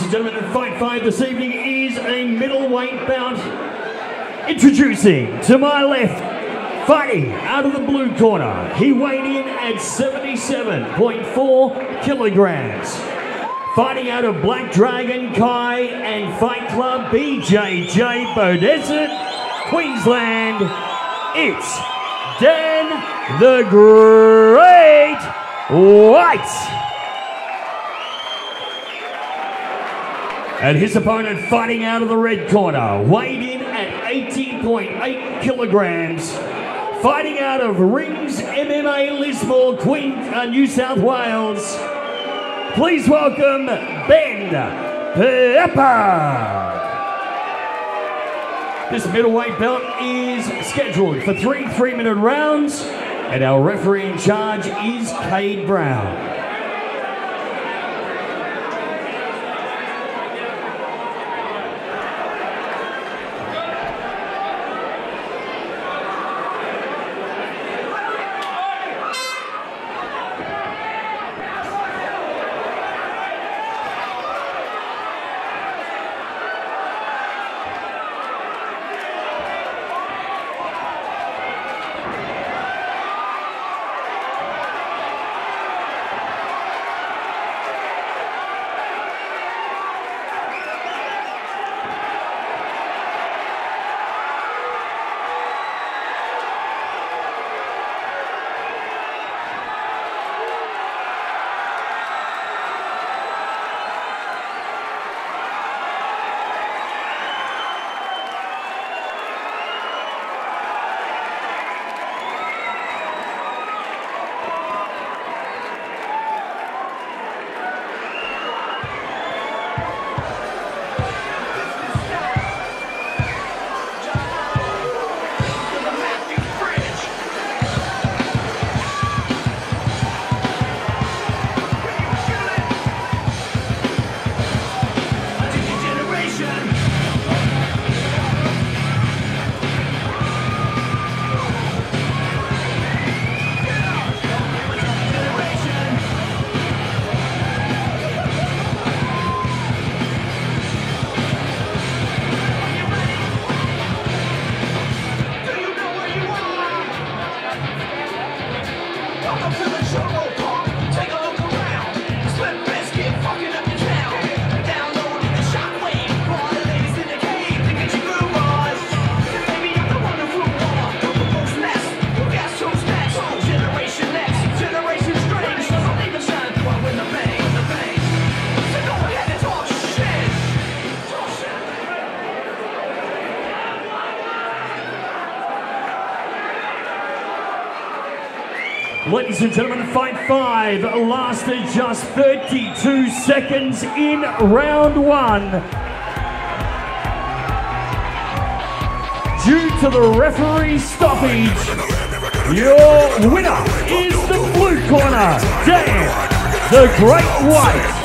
Ladies and gentlemen, fight 5 this evening is a middleweight bout. Introducing to my left, fighting out of the blue corner. He weighed in at 77.4 kilograms. Fighting out of Black Dragon Kai and Fight Club BJJ Beaudesert, Queensland, it's Dan the Great White. And his opponent fighting out of the red corner, weighed in at 80.8 kilograms, fighting out of Rings MMA Lismore, New South Wales. Please welcome Ben Pepper. This middleweight belt is scheduled for 3 3-minute rounds, and our referee in charge is Cade Brown. Ladies and gentlemen, fight 5 lasted just 32 seconds in round 1. Due to the referee's stoppage, your winner is the blue corner, Dan the Great White.